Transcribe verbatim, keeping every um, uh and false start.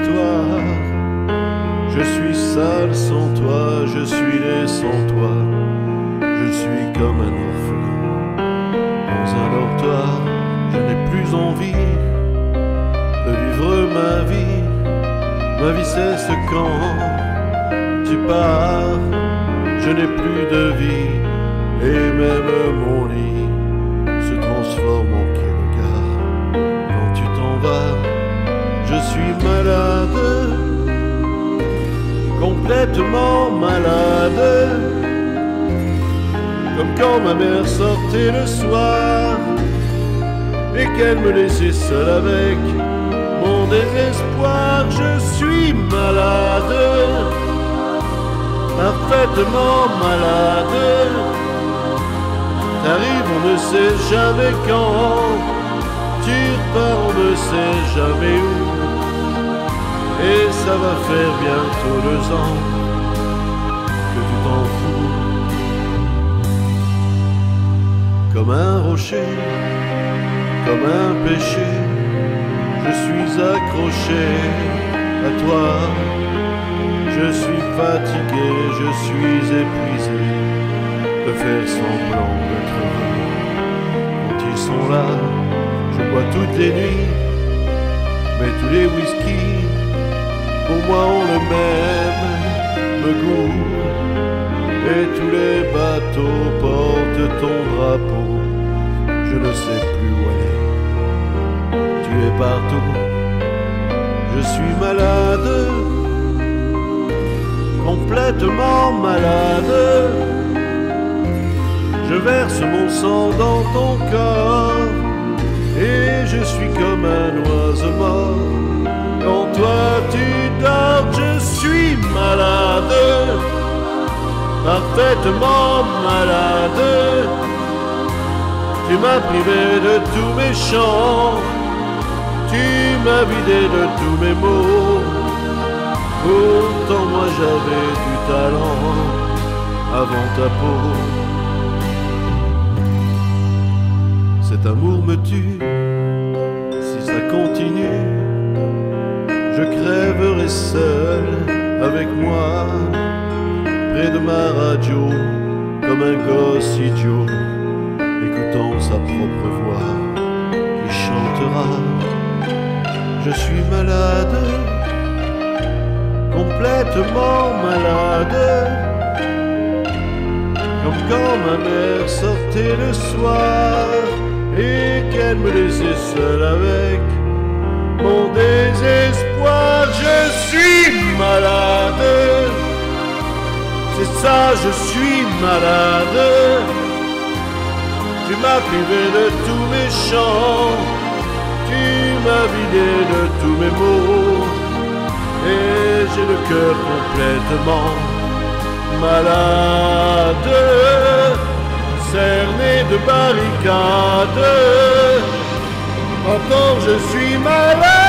victoire. Je suis sale sans toi, je suis laid sans toi. Je suis comme un orphelin dans un dortoir. Je n'ai plus envie de vivre ma vie. Ma vie cesse quand tu pars. Je n'ai plus de vie et même mon lit se transforme en quai de gare. Quand tu t'en vas, je suis malade, complètement malade, comme quand ma mère sortait le soir et qu'elle me laissait seule avec mon désespoir. Je suis malade, parfaitement malade. T'arrives, on ne sait jamais quand, tu repars, on ne sait jamais où. Et ça va faire bientôt deux ans que tu t'en fous. Comme un rocher, comme un péché, je suis accroché à toi. Je suis fatigué, je suis épuisé de faire semblant d'être heureux. Quand ils sont là, je bois toutes les nuits, mais tous les whisky pour moi ont le même goût. Et tous les bateaux portent ton drapeau. Je ne sais plus où aller, tu es partout. Je suis malade, complètement malade. Je verse mon sang dans ton corps et je suis comme un oiseau mort. Quand toi tu dors, je suis malade, parfaitement malade. Tu m'as privé de tous mes chants, tu m'as vidé de tous mes mots. Pourtant moi j'avais du talent avant ta peau. Cet amour me tue, si ça continue, je crèverai seul avec moi, près de ma radio, comme un gosse idiot, écoutant sa propre voix qui chantera. Je suis malade, complètement malade, comme quand ma mère sortait le soir et qu'elle me laissait seul avec mon désespoir. Je suis malade, c'est ça, je suis malade. Tu m'as privé de tous mes chants, tu m'as vidé de tous mes mots, et j'ai le cœur complètement malade, cerné de barricades. Pourtant je suis malade.